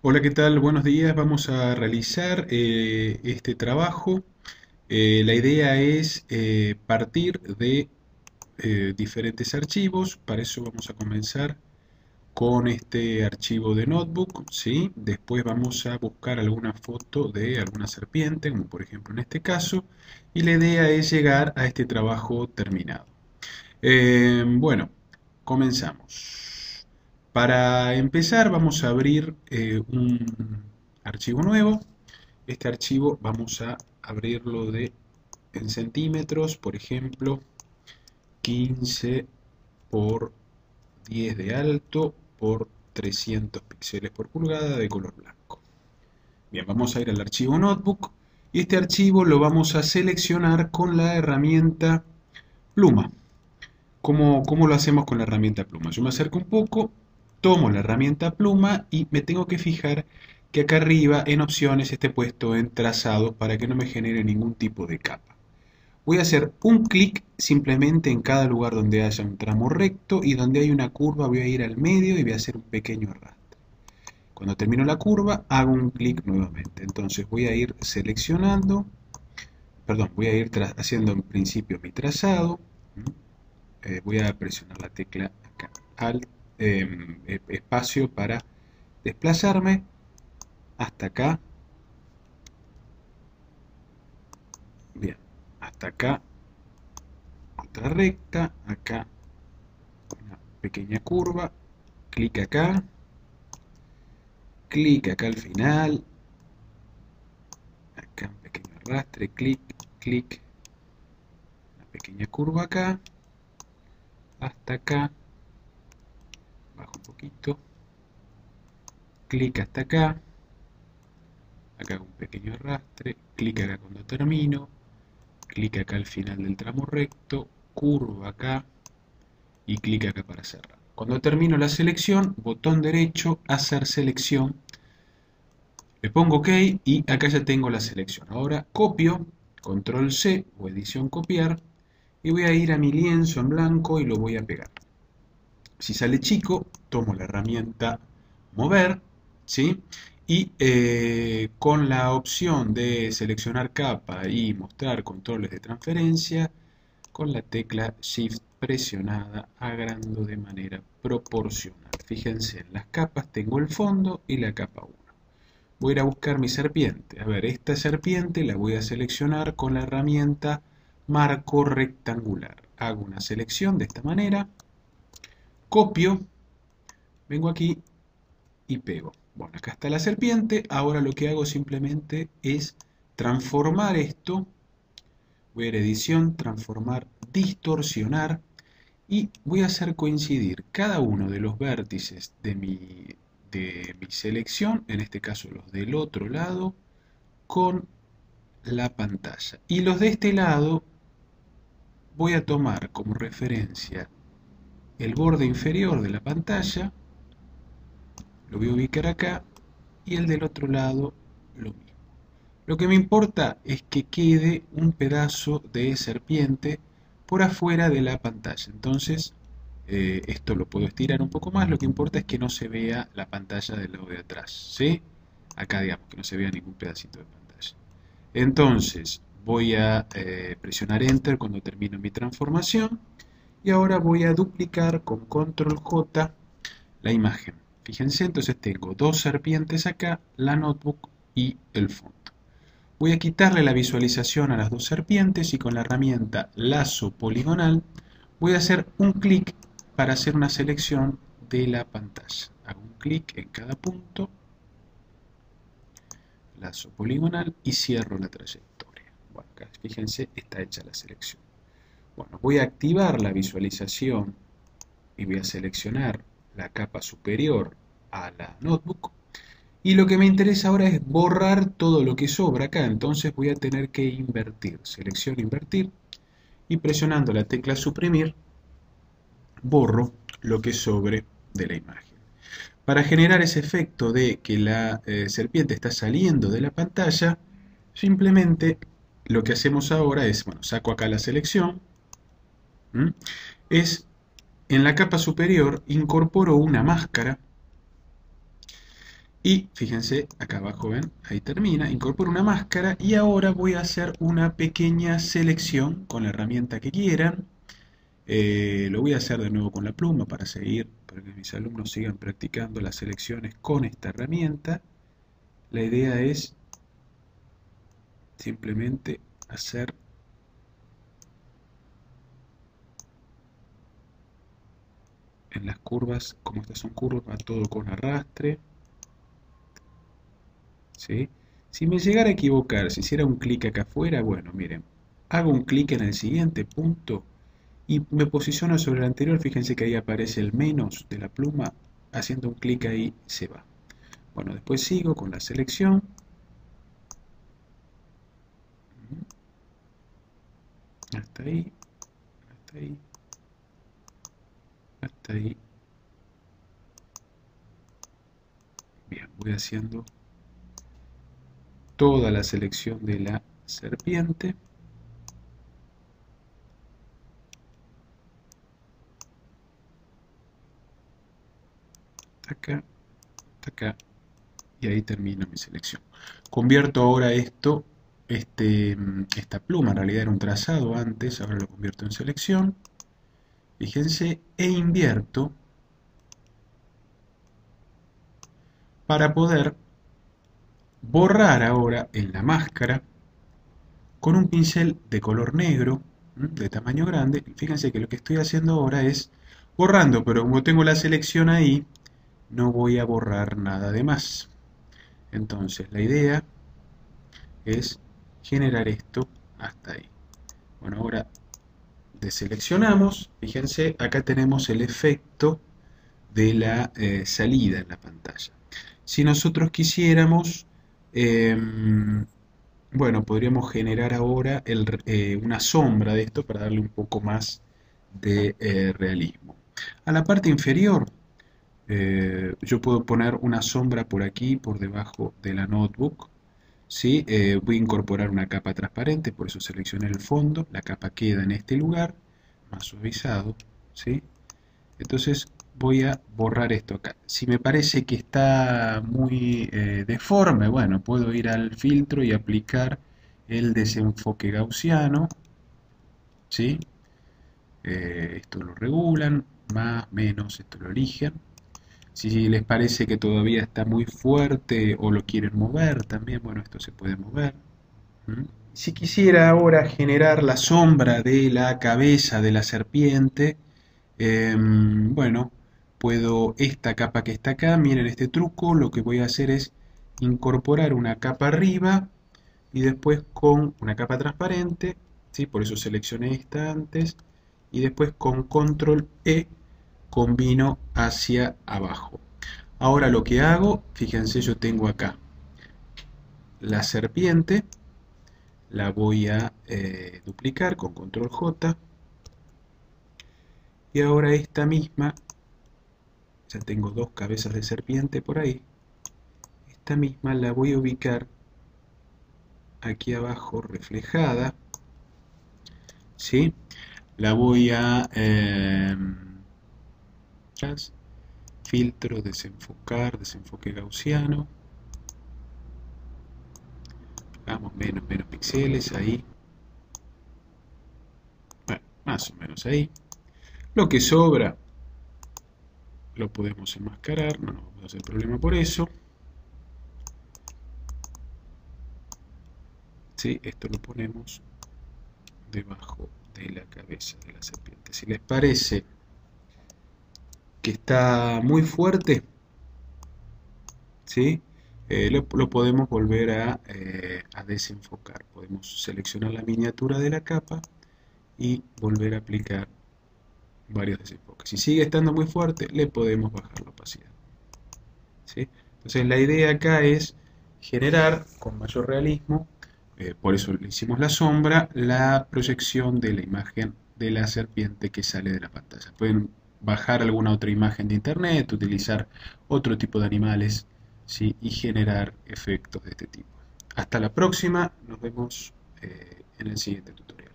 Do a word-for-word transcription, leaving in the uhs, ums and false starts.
Hola, ¿qué tal? Buenos días. Vamos a realizar eh, este trabajo. Eh, la idea es eh, partir de eh, diferentes archivos. Para eso vamos a comenzar con este archivo de notebook, ¿sí? Después vamos a buscar alguna foto de alguna serpiente, como por ejemplo en este caso, y la idea es llegar a este trabajo terminado. Eh, bueno, comenzamos. Para empezar vamos a abrir eh, un archivo nuevo. Este archivo vamos a abrirlo de en centímetros, por ejemplo, quince por diez de alto por trescientos píxeles por pulgada de color blanco. Bien, vamos a ir al archivo notebook y este archivo lo vamos a seleccionar con la herramienta pluma. ¿Cómo, cómo lo hacemos con la herramienta pluma? Yo me acerco un poco, tomo la herramienta pluma y me tengo que fijar que acá arriba en opciones esté puesto en trazados para que no me genere ningún tipo de capa. Voy a hacer un clic simplemente en cada lugar donde haya un tramo recto y donde hay una curva voy a ir al medio y voy a hacer un pequeño arrastre. Cuando termino la curva hago un clic nuevamente. Entonces voy a ir seleccionando, perdón, voy a ir haciendo en principio mi trazado. Eh, voy a presionar la tecla acá, Alt, eh, espacio para desplazarme hasta acá, bien, hasta acá, otra recta, acá una pequeña curva, clic acá, clic acá al final, acá un pequeño arrastre, clic, clic, una pequeña curva acá, hasta acá, bajo un poquito, clic hasta acá, acá un pequeño arrastre, clic acá cuando termino, clic acá al final del tramo recto, curva acá y clic acá para cerrar. Cuando termino la selección, botón derecho, hacer selección, le pongo OK y acá ya tengo la selección. Ahora copio, control C o edición copiar y voy a ir a mi lienzo en blanco y lo voy a pegar. Si sale chico, tomo la herramienta mover, ¿sí? Y eh, con la opción de seleccionar capa y mostrar controles de transferencia, con la tecla Shift presionada agrando de manera proporcional. Fíjense, en las capas tengo el fondo y la capa uno. Voy a ir a buscar mi serpiente. A ver, esta serpiente la voy a seleccionar con la herramienta marco rectangular. Hago una selección de esta manera, copio, vengo aquí y pego. Bueno, acá está la serpiente. Ahora lo que hago simplemente es transformar esto. Voy a ir a edición, transformar, distorsionar y voy a hacer coincidir cada uno de los vértices de mi, de mi selección, en este caso los del otro lado, con la pantalla. Y los de este lado voy a tomar como referencia el borde inferior de la pantalla, lo voy a ubicar acá, y el del otro lado lo mismo. Lo que me importa es que quede un pedazo de serpiente por afuera de la pantalla. Entonces, eh, esto lo puedo estirar un poco más. Lo que importa es que no se vea la pantalla del lado de atrás, ¿sí? Acá, digamos, que no se vea ningún pedacito de pantalla. Entonces, voy a eh, presionar Enter cuando termino mi transformación. Y ahora voy a duplicar con control J la imagen. Fíjense, entonces tengo dos serpientes acá, la notebook y el fondo. Voy a quitarle la visualización a las dos serpientes y con la herramienta lazo poligonal voy a hacer un clic para hacer una selección de la pantalla. Hago un clic en cada punto, lazo poligonal y cierro la trayectoria. Bueno, acá fíjense, está hecha la selección. Bueno, voy a activar la visualización y voy a seleccionar la capa superior a la notebook. Y lo que me interesa ahora es borrar todo lo que sobra acá, entonces voy a tener que invertir. Selección invertir y presionando la tecla suprimir, borro lo que sobre de la imagen. Para generar ese efecto de que la eh, serpiente está saliendo de la pantalla, simplemente lo que hacemos ahora es, bueno, saco acá la selección, ¿m? es en la capa superior incorporo una máscara Y fíjense, acá abajo ven, ahí termina, incorporo una máscara y ahora voy a hacer una pequeña selección con la herramienta que quieran. Eh, lo voy a hacer de nuevo con la pluma para seguir, para que mis alumnos sigan practicando las selecciones con esta herramienta. La idea es simplemente hacer en las curvas, como estas son curvas, va todo con arrastre. ¿Sí? Si me llegara a equivocar, si hiciera un clic acá afuera, bueno, miren, hago un clic en el siguiente punto y me posiciono sobre el anterior. Fíjense que ahí aparece el menos de la pluma, haciendo un clic ahí se va. Bueno, después sigo con la selección. Hasta ahí, hasta ahí, hasta ahí. Bien, voy haciendo toda la selección de la serpiente. Acá, acá, y ahí termino mi selección. Convierto ahora esto, este, esta pluma, en realidad era un trazado antes, ahora lo convierto en selección. Fíjense, e invierto para poder borrar ahora en la máscara con un pincel de color negro, de tamaño grande. Fíjense que lo que estoy haciendo ahora es borrando, pero como tengo la selección ahí, no voy a borrar nada de más. Entonces la idea es generar esto hasta ahí. Bueno, ahora deseleccionamos. Fíjense, acá tenemos el efecto de la eh, salida en la pantalla. Si nosotros quisiéramos, eh, bueno, podríamos generar ahora el, eh, una sombra de esto para darle un poco más de eh, realismo. A la parte inferior, eh, yo puedo poner una sombra por aquí, por debajo de la notebook. ¿Sí? Eh, voy a incorporar una capa transparente, por eso seleccioné el fondo. La capa queda en este lugar, más suavizado. ¿Sí? Entonces voy a borrar esto acá. Si me parece que está muy eh, deforme, bueno, puedo ir al filtro y aplicar el desenfoque gaussiano. ¿Sí? Eh, esto lo regulan, más, menos, esto lo eligen. Si les parece que todavía está muy fuerte o lo quieren mover también, bueno, esto se puede mover. ¿Mm? Si quisiera ahora generar la sombra de la cabeza de la serpiente, eh, bueno, puedo esta capa que está acá, miren este truco, lo que voy a hacer es incorporar una capa arriba y después con una capa transparente, ¿sí? Por eso seleccioné esta antes, y después con control E combino hacia abajo. Ahora lo que hago, fíjense, yo tengo acá la serpiente, la voy a eh, duplicar con control J, y ahora esta misma, ya tengo dos cabezas de serpiente por ahí, esta misma la voy a ubicar aquí abajo reflejada, ¿sí? La voy a eh, filtro, desenfocar, desenfoque gaussiano, hagamos menos, menos píxeles ahí, bueno, más o menos ahí. Lo que sobra lo podemos enmascarar, no nos vamos a hacer problema por eso. ¿Sí? Esto lo ponemos debajo de la cabeza de la serpiente. Si les parece que está muy fuerte, ¿sí? Eh, lo, lo podemos volver a, eh, a desenfocar. Podemos seleccionar la miniatura de la capa y volver a aplicar varios desenfoques. Si sigue estando muy fuerte, le podemos bajar la opacidad. ¿Sí? Entonces la idea acá es generar con mayor realismo, eh, por eso le hicimos la sombra, la proyección de la imagen de la serpiente que sale de la pantalla. Pueden bajar alguna otra imagen de internet, utilizar otro tipo de animales, ¿sí? Y generar efectos de este tipo. Hasta la próxima, nos vemos eh, en el siguiente tutorial.